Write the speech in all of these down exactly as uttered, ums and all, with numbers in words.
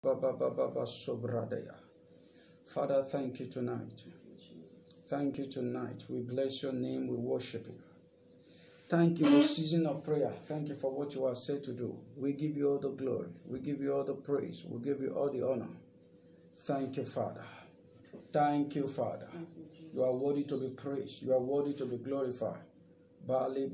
Father, thank you tonight. Thank you tonight. We bless your name. We worship you. Thank you for season of prayer. Thank you for what you are said to do. We give you all the glory. We give you all the praise. We give you all the honor. Thank you, Father. Thank you, Father. You are worthy to be praised. You are worthy to be glorified. Father,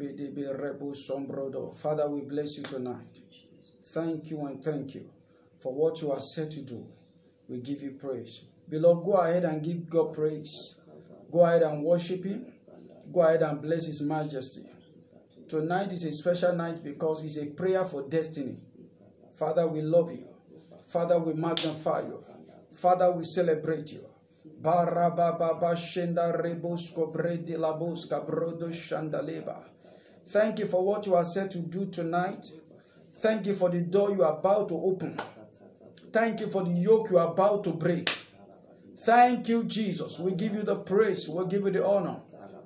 we bless you tonight. Thank you and thank you for what you are set to do. We give you praise. Beloved, go ahead and give God praise. Go ahead and worship him. Go ahead and bless his majesty. Tonight is a special night because it's a prayer for destiny. Father, we love you. Father, we magnify you. Father, we celebrate you. Thank you for what you are set to do tonight. Thank you for the door you are about to open. Thank you for the yoke you are about to break. Thank you, Jesus. We give you the praise. We give you the honor.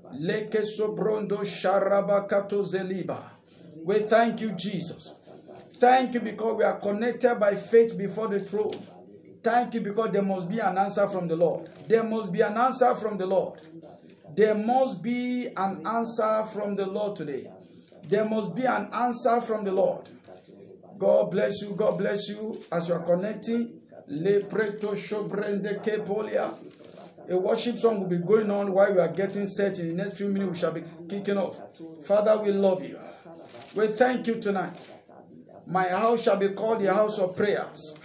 We thank you, Jesus. Thank you because we are connected by faith before the throne. Thank you because there must be an answer from the Lord. There must be an answer from the Lord. There must be an answer from the Lord today. There must be an answer from the Lord. God bless you. God bless you as you are connecting. A worship song will be going on while we are getting set. In the next few minutes, we shall be kicking off. Father, we love you. We thank you tonight. My house shall be called the house of prayers.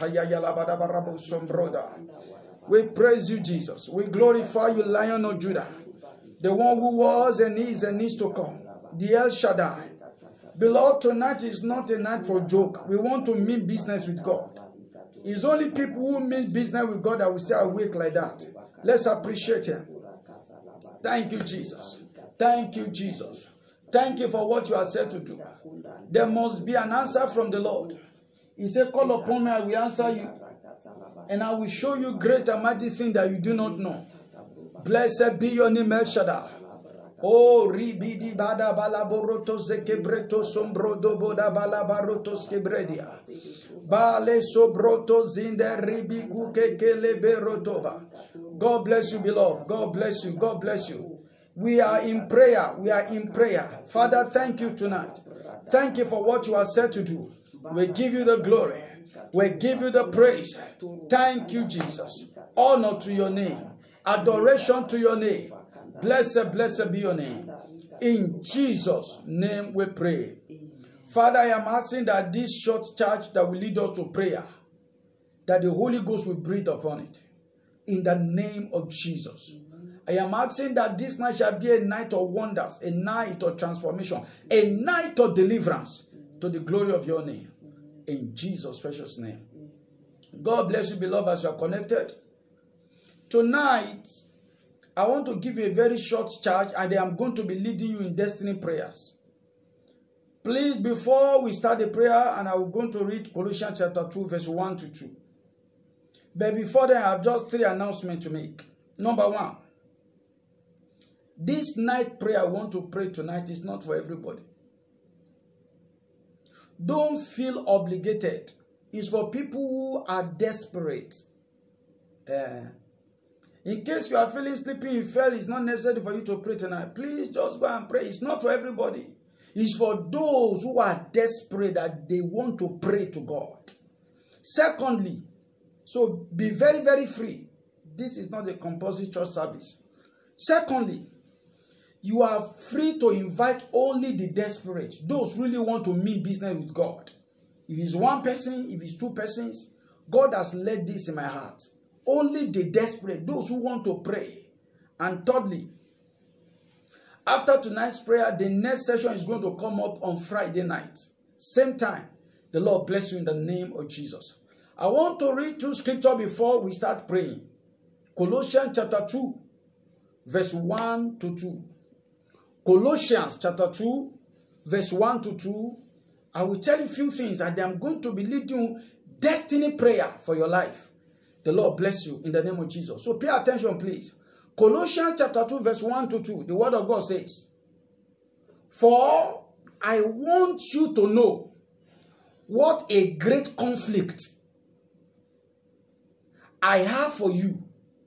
We praise you, Jesus. We glorify you, Lion of Judah. The one who was and is and is to come. The El Shaddai. Beloved, tonight is not a night for joke. We want to mean business with God. It's only people who mean business with God that will stay awake like that. Let's appreciate him. Thank you, Jesus. Thank you, Jesus. Thank you for what you are said to do. There must be an answer from the Lord. He said, call upon me, I will answer you. And I will show you great and mighty things that you do not know. Blessed be your name, El Shaddai. Oh, ribidi bada balaboroto zekebreto sombrodo boda balabaroto skebredia. Bale sobroto zinde ribiku kekele berotoba. God bless you, beloved. God bless you. God bless you. We are in prayer. We are in prayer. Father, thank you tonight. Thank you for what you are set to do. We give you the glory. We give you the praise. Thank you, Jesus. Honor to your name. Adoration to your name. Blessed, blessed be your name. In Jesus' name we pray. Father, I am asking that this short charge that will lead us to prayer, that the Holy Ghost will breathe upon it. In the name of Jesus. I am asking that this night shall be a night of wonders, a night of transformation, a night of deliverance to the glory of your name. In Jesus' precious name. God bless you, beloved, as you are connected. Tonight, I want to give you a very short charge, and I am going to be leading you in destiny prayers. Please, before we start the prayer, and I will going to read Colossians chapter two, verse one to two. But before then, I have just three announcements to make. Number one, this night prayer I want to pray tonight is not for everybody. Don't feel obligated. It's for people who are desperate. Uh, In case you are feeling sleepy, you feel it's not necessary for you to pray tonight. Please just go and pray. It's not for everybody. It's for those who are desperate that they want to pray to God. Secondly, so be very, very free. This is not a compulsory church service. Secondly, you are free to invite only the desperate. Those who really want to mean business with God. If it's one person, if it's two persons, God has led this in my heart. Only the desperate, those who want to pray. And thirdly, after tonight's prayer, the next session is going to come up on Friday night. Same time. The Lord bless you in the name of Jesus. I want to read two scriptures before we start praying. Colossians chapter two, verse one to two. Colossians chapter two, verse one to two. I will tell you a few things, and I'm going to be leading you destiny prayer for your life. The Lord bless you in the name of Jesus. So pay attention, please. Colossians chapter two, verse one to two. The word of God says, for I want you to know what a great conflict I have for you,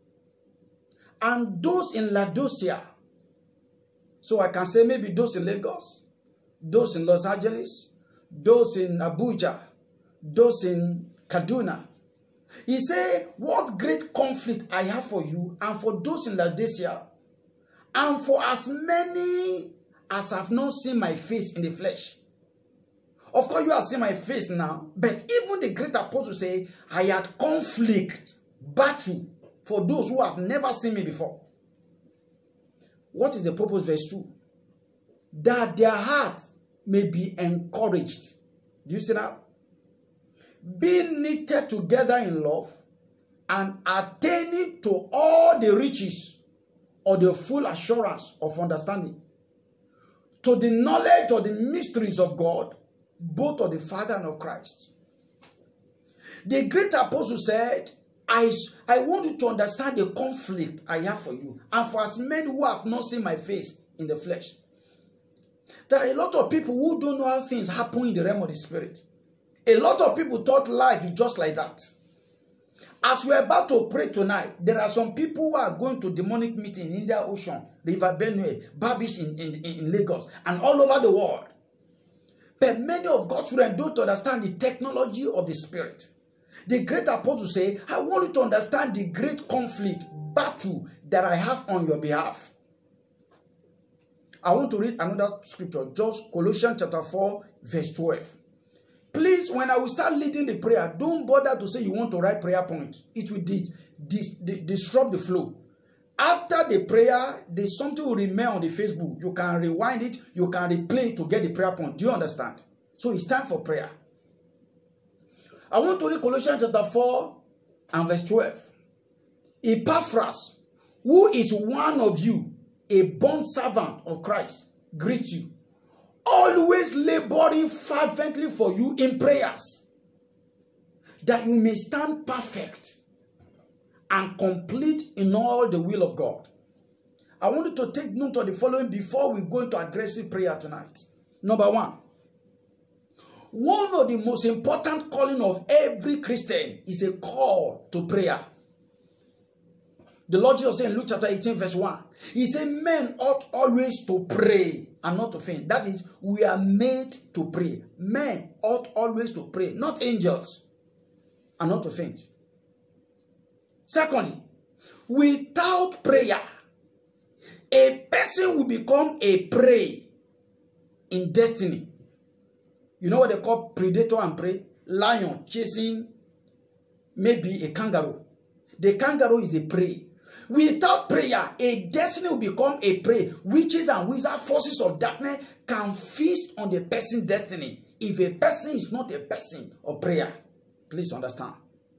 and those in Laodicea. So I can say maybe those in Lagos, those in Los Angeles, those in Abuja, those in Kaduna. He said, what great conflict I have for you and for those in Laodicea, and for as many as have not seen my face in the flesh. Of course, you have seen my face now, but even the great apostle say, I had conflict, battle, for those who have never seen me before. What is the purpose? Verse two. That their heart may be encouraged. Do you see that? Being knitted together in love and attaining to all the riches or the full assurance of understanding, to the knowledge of the mysteries of God, both of the Father and of Christ. The great apostle said, I, I want you to understand the conflict I have for you, and for as many who have not seen my face in the flesh. There are a lot of people who don't know how things happen in the realm of the spirit. A lot of people thought life is just like that. As we're about to pray tonight, there are some people who are going to demonic meeting in Indian Ocean, River Benue, Babish in, in, in Lagos, and all over the world. But many of God's children don't understand the technology of the spirit. The great apostle say, I want you to understand the great conflict, battle that I have on your behalf. I want to read another scripture, just Colossians chapter four, verse twelve. Please, when I will start leading the prayer, don't bother to say you want to write prayer points. It will dis dis dis disrupt the flow. After the prayer, there's something will remain on the Facebook. You can rewind it, you can replay it to get the prayer point. Do you understand? So it's time for prayer. I want to read Colossians chapter four and verse twelve. Epaphras, who is one of you, a bond servant of Christ, greets you, always laboring fervently for you in prayers, that you may stand perfect and complete in all the will of God. I want you to take note of the following before we go into aggressive prayer tonight. Number one, one of the most important calling of every Christian is a call to prayer. The Lord Jesus said in Luke chapter eighteen verse one, he said men ought always to pray and not to faint. That is, we are made to pray. Men ought always to pray, not angels, and not to faint. Secondly, without prayer, a person will become a prey in destiny. You know what they call predator and prey? Lion chasing maybe a kangaroo. The kangaroo is the prey. Without prayer, a destiny will become a prey. Witches and wizard forces of darkness can feast on the person's destiny if a person is not a person of prayer. Please understand.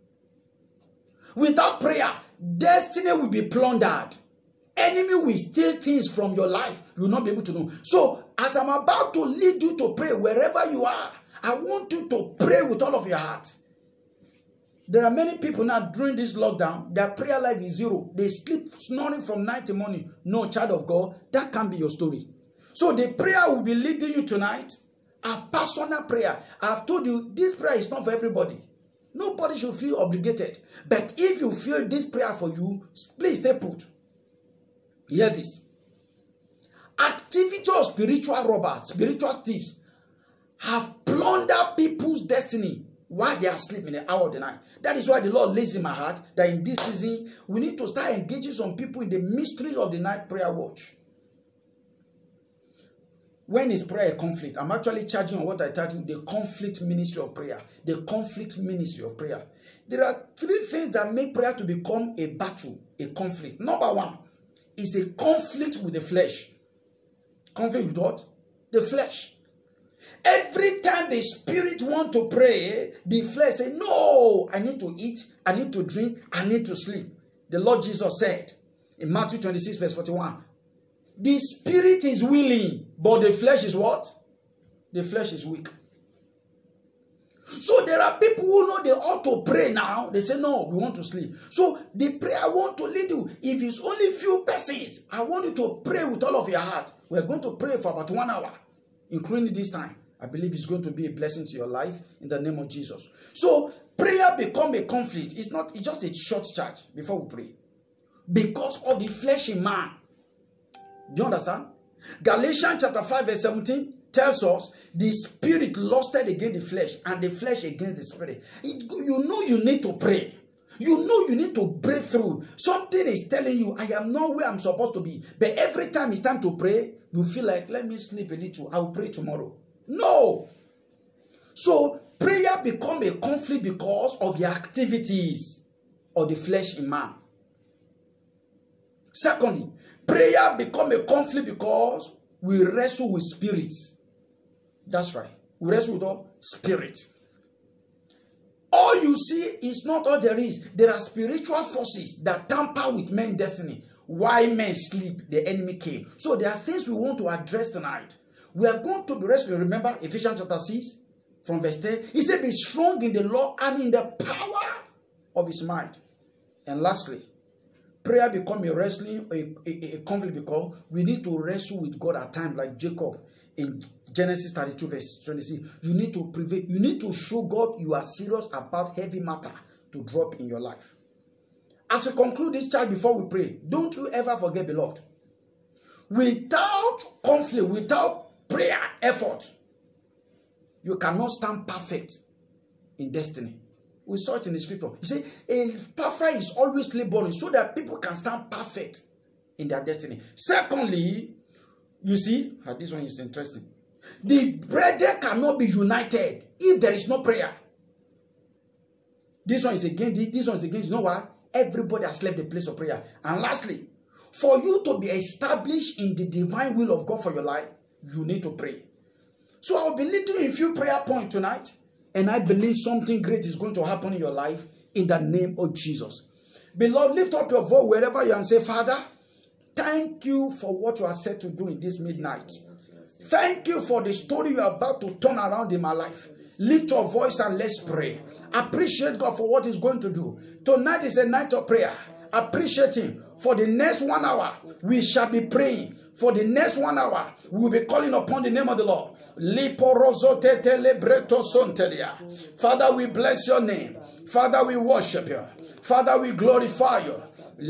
Without prayer, destiny will be plundered. Enemy will steal things from your life. You will not be able to know. So, as I'm about to lead you to pray, wherever you are, I want you to pray with all of your heart. There are many people now during this lockdown, their prayer life is zero. They sleep snoring from night to morning. No, child of God, that can't be your story. So the prayer will be leading you tonight, a personal prayer. I've told you, this prayer is not for everybody. Nobody should feel obligated. But if you feel this prayer for you, please stay put. Hear this. Activity of spiritual robbers, spiritual thieves, have plundered people's destiny while they are sleeping in the hour of the night. That is why the Lord lays in my heart that in this season, we need to start engaging some people in the mystery of the night prayer watch. When is prayer a conflict? I'm actually charging on what I titled the conflict ministry of prayer. The conflict ministry of prayer. There are three things that make prayer to become a battle, a conflict. Number one is a conflict with the flesh. Conflict with what? The flesh. Every time the spirit wants to pray, the flesh says, no, I need to eat, I need to drink, I need to sleep. The Lord Jesus said in Matthew twenty-six verse forty-one, the spirit is willing, but the flesh is what? The flesh is weak. So there are people who know they ought to pray now. They say, no, we want to sleep. So the prayer I want to lead you, if it's only few persons, I want you to pray with all of your heart. We're going to pray for about one hour, including this time. I believe it's going to be a blessing to your life in the name of Jesus. So prayer become a conflict. It's not, it's just a short charge before we pray. Because of the flesh in man. Do you understand? Galatians chapter five verse seventeen tells us the spirit lusted against the flesh and the flesh against the spirit. It, you know you need to pray. You know you need to break through. Something is telling you, I am not where I'm supposed to be. But every time it's time to pray, you feel like, let me sleep a little. I will pray tomorrow. No. So prayer become a conflict because of the activities of the flesh in man. Secondly, prayer become a conflict because we wrestle with spirits. That's right. We wrestle with all spirits. All you see is not all there is. There are spiritual forces that tamper with men's destiny. Why men sleep, the enemy came. So there are things we want to address tonight. We are going to be wrestling. Remember Ephesians chapter six from verse ten. He said, be strong in the Lord and in the power of his might. And lastly, prayer become a wrestling, a, a, a conflict because we need to wrestle with God at times, like Jacob in Genesis thirty-two verse twenty-six. You need to prevail. You need to show God you are serious about heavy matter to drop in your life. As we conclude this charge before we pray, don't you ever forget, beloved, without conflict, without prayer effort, you cannot stand perfect in destiny. We saw it in the scripture. He said, a perfect is always laboring so that people can stand perfect in their destiny. Secondly, you see, ah, this one is interesting. The brethren cannot be united if there is no prayer. This one is again, this one is against, you know what? Everybody has left the place of prayer. And lastly, for you to be established in the divine will of God for your life, you need to pray. So I'll be leading you a few prayer points tonight. And I believe something great is going to happen in your life in the name of Jesus. Beloved, lift up your voice wherever you are and say, Father, thank you for what you are set to do in this midnight. Thank you for the story you are about to turn around in my life. Lift your voice and let's pray. Appreciate God for what he's going to do. Tonight is a night of prayer. Appreciate him. For the next one hour, we shall be praying. For the next one hour, we will be calling upon the name of the Lord. Father, we bless your name. Father, we worship you. Father, we glorify you.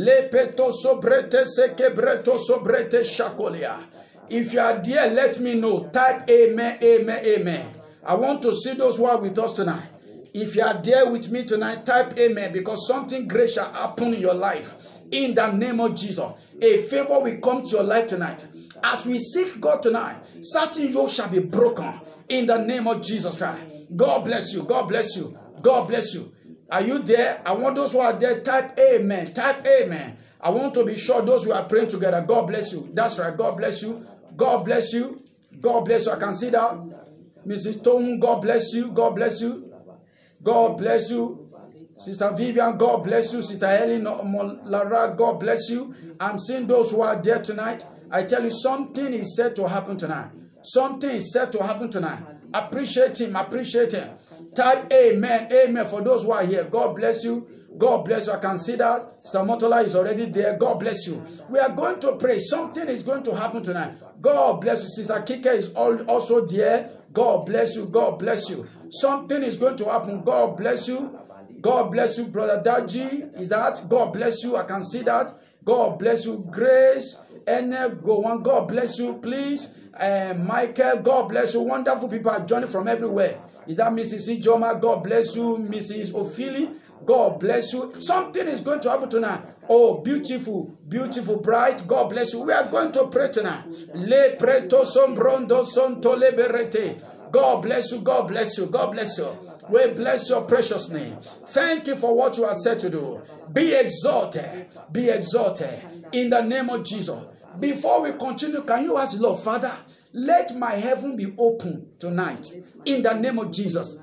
If you are there, let me know. Type amen, amen, amen. I want to see those who are with us tonight. If you are there with me tonight, type amen, because something great shall happen in your life. In the name of Jesus. A favor will come to your life tonight. As we seek God tonight, certain yokes shall be broken. In the name of Jesus Christ. God bless you. God bless you. God bless you. Are you there? I want those who are there, type amen. Type amen. I want to be sure those who are praying together. God bless you. That's right. God bless you. God bless you. God bless you. I can see that. Missus Tong, God bless you. God bless you. God bless you. Sister Vivian, God bless you. Sister Helen Molara, God bless you. I'm seeing those who are there tonight. I tell you, something is set to happen tonight. Something is set to happen tonight. Appreciate him. Appreciate him. Type amen. Amen for those who are here. God bless you. God bless you. I can see that. Sister Motola is already there. God bless you. We are going to pray. Something is going to happen tonight. God bless you. Sister Kike is also there. God bless you. God bless you. Something is going to happen. God bless you. God bless you. Brother Daji, is that? God bless you. I can see that. God bless you. Grace. Ene, go on. God bless you. Please. Uh, Michael, God bless you. Wonderful people are joining from everywhere. Is that Missus Ijoma? God bless you. Missus Ophili, God bless you. Something is going to happen tonight. Oh, beautiful, beautiful, bright. God bless you. We are going to pray tonight. Le preto sombrondo sonto liberete. God bless you. God bless you. God bless you. We bless your precious name. Thank you for what you are set to do. Be exalted. Be exalted. In the name of Jesus. Before we continue, can you ask the Lord, Father, let my heaven be open tonight. In the name of Jesus.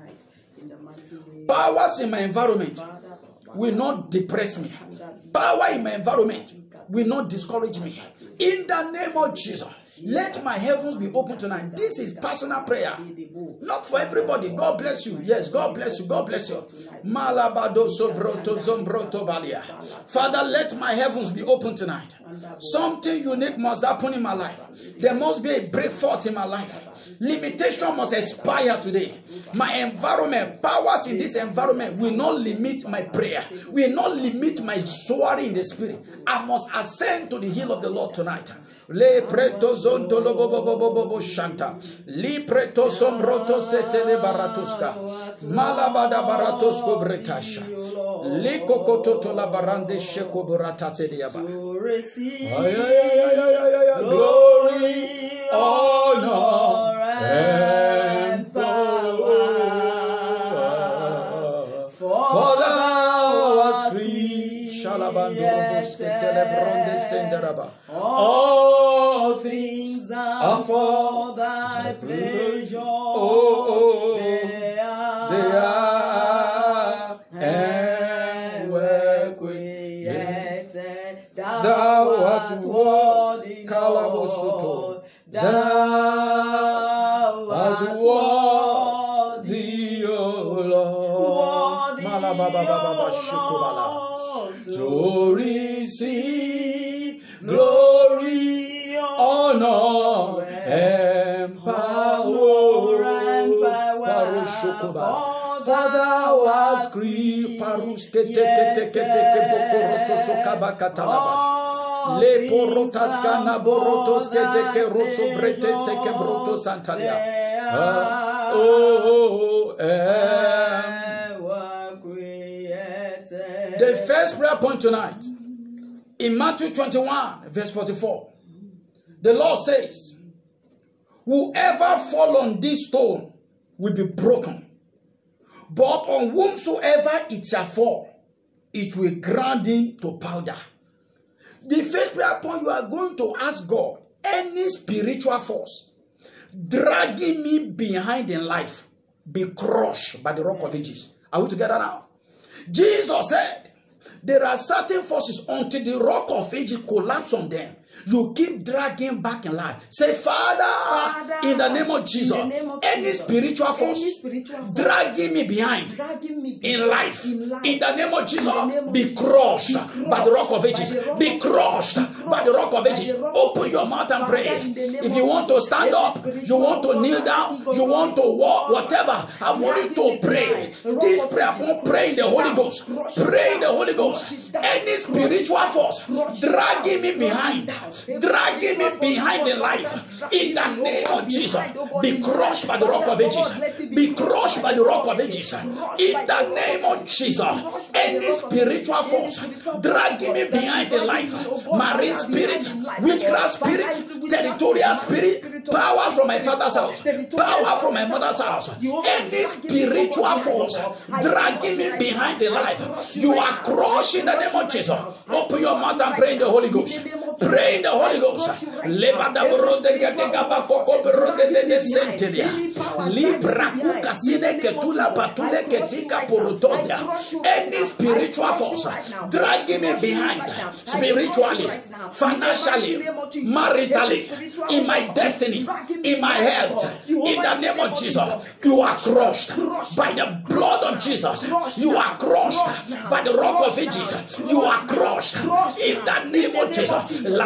Powers in my environment will not depress me. Power in my environment will not discourage me. In the name of Jesus. Let my heavens be open tonight. This is personal prayer. Not for everybody. God bless you. Yes, God bless you. God bless you. Father, let my heavens be open tonight. Something unique must happen in my life. There must be a break forth in my life. Limitation must expire today. My environment, powers in this environment will not limit my prayer. Will not limit my soaring in the spirit. I must ascend to the hill of the Lord tonight. Le preto zonto lobo bobo bobo shanta. Li preto sombroto setele baratuska. Malabada baratosko bretasha. Li kokototo la barande sheko burata sediaba. Glory, honor, and power. For thou hast created all things are for thy pleasure. Oh, they are, they are and were created. Thou art worthy, Lord. Thou art worthy, O Lord. To receive glory, honor, and power, and power. For thou hast created le porotas kana borotos ke teke roso brete seke broto santalia. Oh, the first prayer point tonight in Matthew twenty-one, verse forty-four, the Lord says, whoever fall on this stone will be broken, but on whomsoever it shall fall, it will grind him to powder. The first prayer point, you are going to ask God, any spiritual force dragging me behind in life, be crushed by the rock of ages. Are we together now? Jesus said, there are certain forces until the rock of ages collapse on them. You keep dragging back in life. Say, Father, Father in the name of Jesus, name of any, Jesus spiritual force, any spiritual force dragging me behind, dragging me behind in, life, in life, in the name of Jesus, name be, crushed be crushed by the rock of ages. Be crushed by the rock of ages. Open your mouth and pray. If you want to stand up, you want to kneel down, you want to walk, whatever, I want you to pray. This prayer, pray in the Holy Ghost. Pray in the Holy Ghost. Any spiritual force dragging me behind, dragging me behind in life, in the name of Jesus, be crushed by the rock of ages. Be crushed by the rock of ages. In the name of Jesus, any spiritual force dragging me behind in life, marine spirit, witchcraft spirit, territorial spirit, power from my father's house, power from my mother's house, any spiritual force dragging me behind in life, you are crushed in the name of Jesus. Open your mouth and pray in the Holy Ghost. Pray in the Holy Ghost. Any spiritual force dragging me behind, spiritually, financially, maritally, in my destiny, in my health, in the name of Jesus, you are crushed by the blood of Jesus. You are crushed by the rock of ages. You are crushed in the name of Jesus. Pray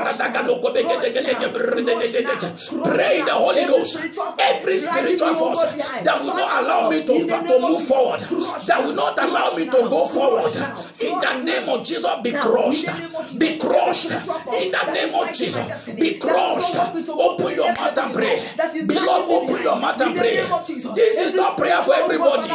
the Holy Ghost. Every spiritual force that will not allow me to, to move forward, that will not allow me to go forward, in the name of Jesus, be crushed. Be crushed. In the name of Jesus, be crushed. Open your mouth and pray. Beloved, open your mouth and pray. This is not prayer for everybody.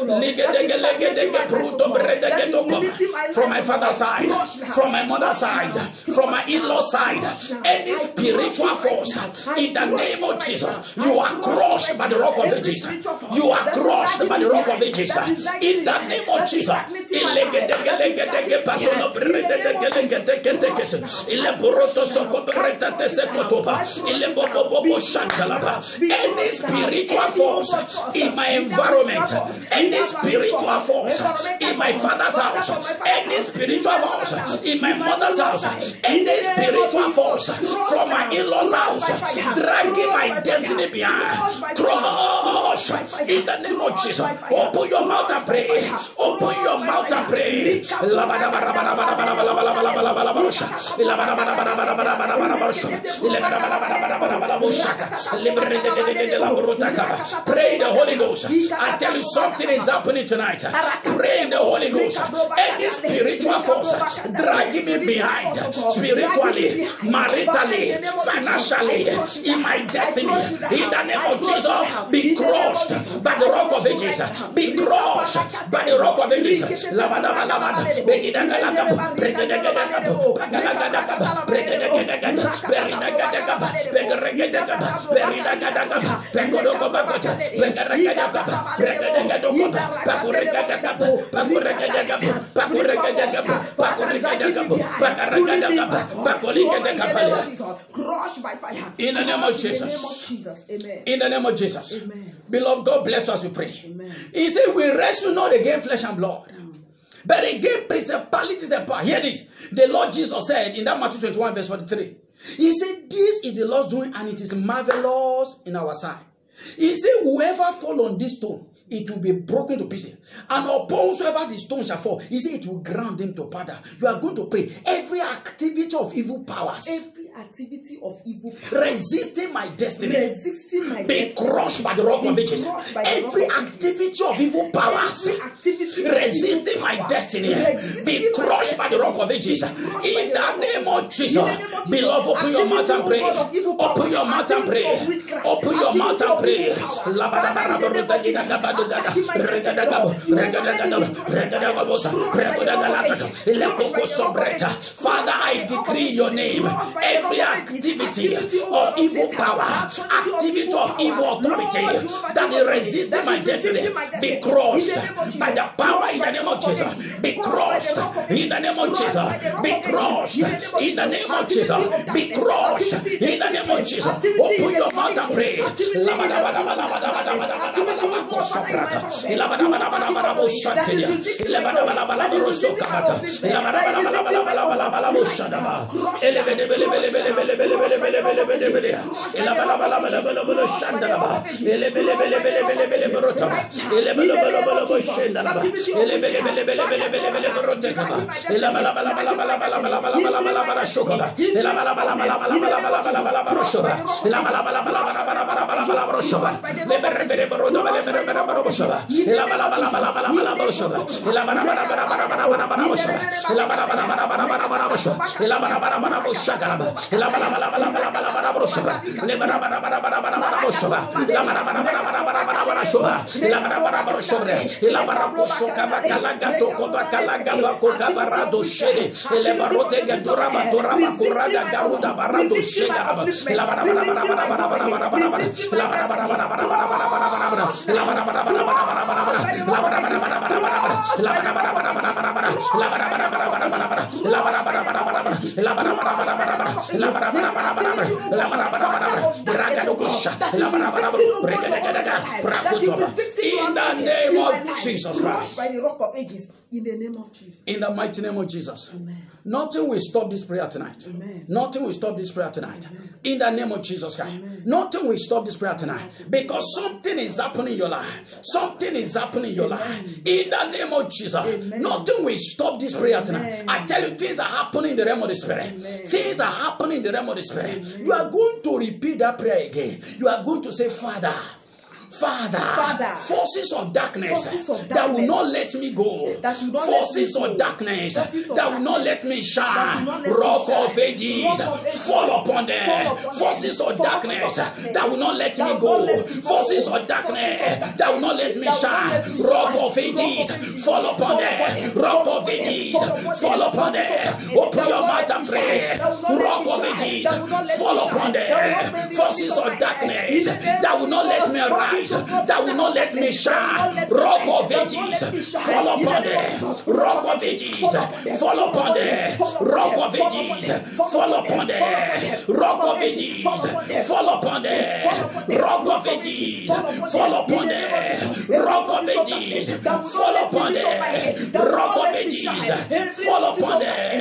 From my father's side, from my mother's side, from my in-law side, any spiritual force, in the name of Jesus, you are crushed by the rock of ages. You are crushed by the rock of ages. In the name of Jesus. Any spiritual force in my environment, any spiritual force in my father's house, any spiritual force in my mother's house, any Any spiritual force from my in-laws' house, dragging my destiny behind, crush in the name of Jesus. Open your mouth and pray. Open your mouth and pray. Pray the Holy Ghost. I tell you, something is happening tonight. Pray in the Holy Ghost. Any spiritual force dragging me behind, spiritually, maritally, financially, in my destiny, in the name of Jesus, be crushed by the rock of ages. Be crushed by the rock of ages. In the name of Jesus. In the name of Jesus. Beloved, God bless us, we pray. He said, we wrestle not against flesh and blood, but against principalities and power. Hear this. The Lord Jesus said in that Matthew twenty-one, verse forty-three. He said, this is the Lord's doing, and it is marvelous in our sight. He said, whoever fall on this stone, it will be broken to pieces. And upon whosoever the stone shall fall, he said, it will ground them to powder. You are going to pray. Every activity of evil powers, every activity of evil powers resisting my destiny, resisting my be destiny, crushed by the rock of ages. Every activity of evil powers resisting my destiny, be crushed by the rock of ages. In the name of Jesus. Beloved, open your mouth and pray. Open your mouth and pray. Open your mouth and pray. Father, I decree your name. Every activity of evil power, activity of evil authority that is resisting my destiny, be crushed by the power in the name of Jesus. Be crushed in the name of Jesus. Be crushed in the name of Jesus. Be crushed in the name of Jesus. Open your mouth and pray. In the name of Jesus Christ. By the rock of ages. In the name of Jesus. In the mighty name of Jesus. Amen. Nothing will stop this prayer tonight. Amen. Nothing will stop this prayer tonight. Amen. In the name of Jesus Christ. Amen. Nothing will stop this prayer tonight. Because something is happening in your life. Something is happening in your Amen. life. In the name of Jesus. Amen. Nothing will stop this prayer tonight. Amen. I tell you, things are happening in the realm of the Spirit. Amen. Things are happening in the realm of the Spirit. Amen. You are going to repeat that prayer again. You are going to say, Father, Father, Father, forces of darkness, forces of that will darkness not let me go, that will not forces let me of go. darkness Forces of that will not darkness let me shine, that will not let me rock shine. of ages, Rock of ages, fall upon them, fall upon them. forces of Forces darkness of darkness that will not let that me will go, not let me go. forces of darkness that will not let me that will not shine, let me rock shine. of ages, Rock of ages, fall upon fall them, upon them. rock Fall of upon them. ages, Fall upon them. fall upon them, Forces of open darkness your that will mouth not and let me pray, shine. That will not let rock me of shine. ages, That will not let me fall shine. upon That will not them, let me forces lift up of my head. darkness In the name that of will not let Jesus, me forces rise, of that will not let me darkness that will shine, not let me rock shine. of That will not ages, let me shine. fall In the upon name of them, Jesus, rock of ages, fall upon them, rock of ages, fall upon them, rock of ages, fall upon them, rock of ages, fall upon them, rock of ages, fall upon them, rock of ages, fall upon them,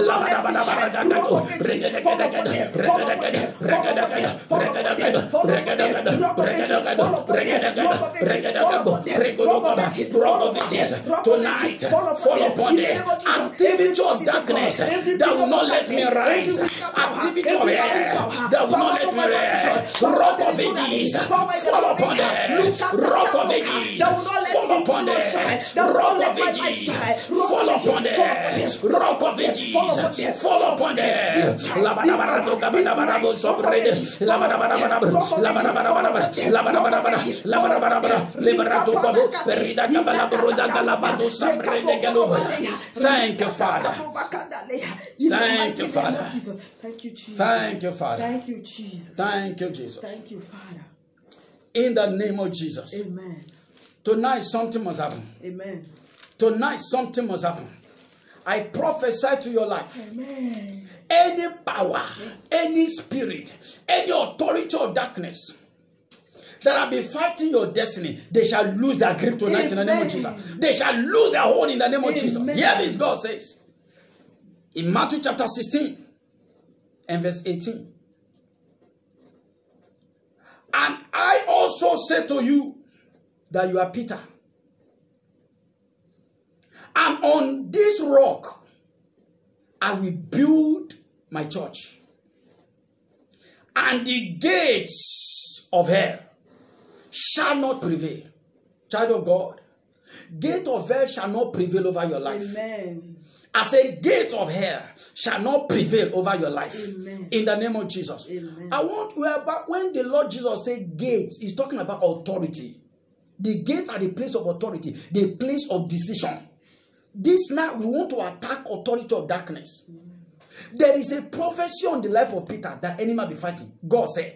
Tonight, fall upon them. Activity of darkness that will not let me rise. Activity of air that will not let me rise. Rock of ages, fall upon them. Rock of ages, fall upon them. Rock of ages, fall upon them. Rock of ages, fall upon them. Labarabarado, Gabarabarabo, Sobrede, Labarabarabara, Labarabarabara, Labarabarabara, Labarabarabara, Liberato Cabo, Perida Gabalabroda Galabado, Sabrede Galo. Thank you, Father. Thank you, Father. Thank you, Jesus. Thank you, Father. Thank you, Jesus. Thank you, Jesus. Thank you, Father. In the name of Jesus. Amen. Tonight something must happen. Amen. Tonight something must happen. I prophesy to your life. Amen. Any power, any spirit, any authority of darkness that have been fighting your destiny, they shall lose their grip tonight. Amen. In the name of Jesus. They shall lose their hold in the name of Amen. Jesus. Hear this, God says. In Matthew chapter sixteen and verse eighteen. And I also say to you that you are Peter. And on this rock, I will build my church. And the gates of hell shall not prevail. Child of God, gate of hell shall not prevail over your life. Amen. I say gates of hell shall not prevail over your life. Amen. In the name of Jesus. Amen. I want whereby when the Lord Jesus said gates, he's talking about authority. The gates are the place of authority, the place of decision. This night we want to attack authority of darkness. Mm. There is a prophecy on the life of Peter that enemy will be fighting. God said,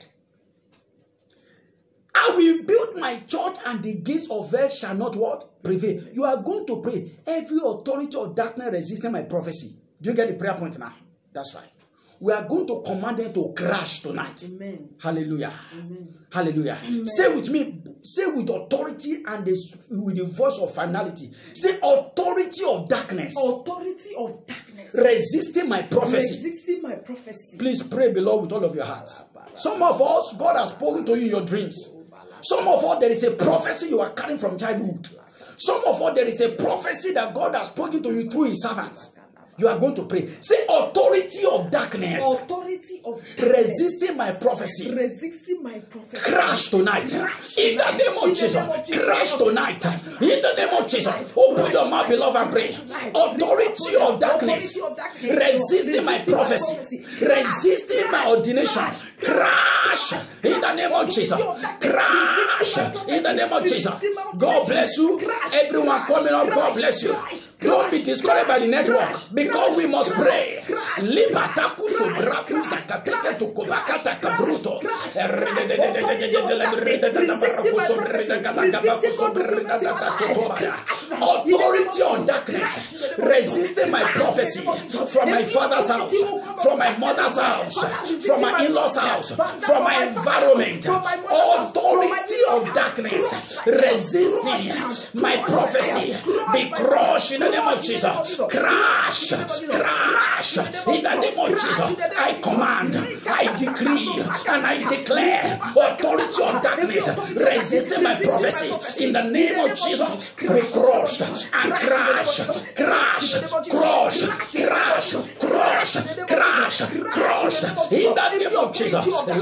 I will build my church and the gates of hell shall not what? Prevail. You are going to pray. Every authority of darkness resisting my prophecy. Do you get the prayer point now? That's right. We are going to command them to crash tonight. Amen. Hallelujah. Amen. Hallelujah. Amen. Say with me, say with authority and the, with the voice of finality. Say authority of darkness. Authority of darkness. Resisting my prophecy. Resisting my prophecy. Please pray below with all of your heart. Some of us, God has spoken to you in your dreams. Some of us, there is a prophecy you are carrying from childhood. Some of us, there is a prophecy that God has spoken to you through his servants. You are going to pray. Say authority of darkness. Authority of darkness. Resisting my prophecy. Resisting my prophecy. Crash tonight. Crash in the name of Jesus. Crash tonight. In the name of Jesus. Open your mouth, beloved, and pray. Authority of darkness. Resisting my prophecy. Resisting my ordination. Crash. In the name of Jesus. Crash. In the name of Jesus. God bless you. Everyone coming up, God bless you. Don't be discouraged by the network because we must pray. Authority on darkness, resisting my prophecy from my father's house, from my mother's house, from my in-laws house, from my environment. Authority of darkness, resisting my prophecy, be crushed in the name of Jesus. Crash, crash in the name of Jesus. I command, I decree, and I declare authority of darkness resisting my prophecy in the name of Jesus. Be crushed and crash, crash, crush, crash, crush, crash, crushed in the name of Jesus.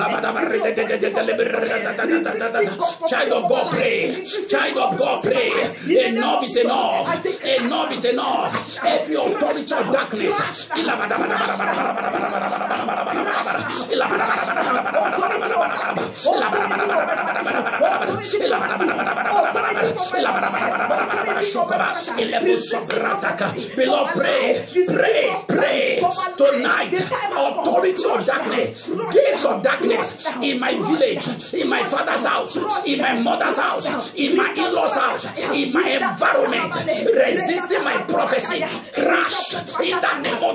Child of God, pray. Child of God, pray. Enough is enough. Enough is enough. Every authority of darkness. Beloved, pray, pray, pray tonight. Authority of darkness, gates of darkness in my village, in my father's house, in my mother's house, in my in-laws house, in my environment, resisting my prophecy, crash in the name of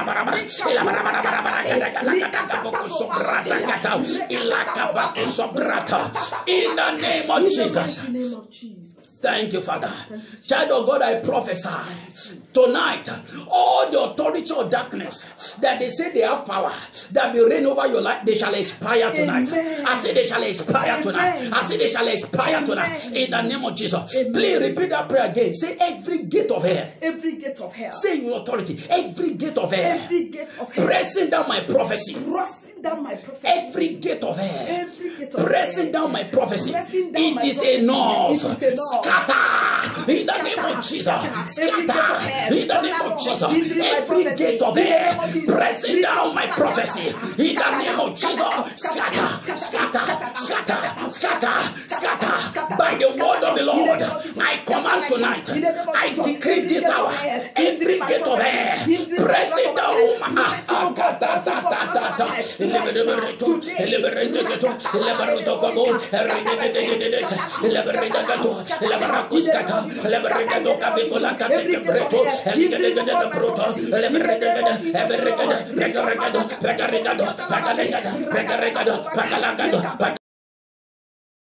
In the name of Jesus. Thank you, Father. Child of God, I prophesy tonight, all the authority of darkness that they say they have power, that will reign over your life, they shall expire tonight. Amen. I say they shall expire Amen. tonight. I say they shall expire Amen. tonight. In the name of Jesus. Amen. Please repeat that prayer again. Say every gate of hell. Every gate of hell. Say in your authority. Every gate of hell. Every gate of hell. Pressing down my prophecy. Down my prophecy. Every gate of hell, Every gate of pressing hell. down my prophecy. Down it, my is prophecy. enough. It is enough. Scatter in the name of Jesus. Scatter in the name of Jesus. Every gate of hell, pressing down my prophecy. In the name of Jesus. Scatter, scatter, scatter, scatter, scatter. By the word of the Lord, I command tonight. I decree this hour. Every gate of hell, pressing down. Liberato, liberato, liberato, liberato,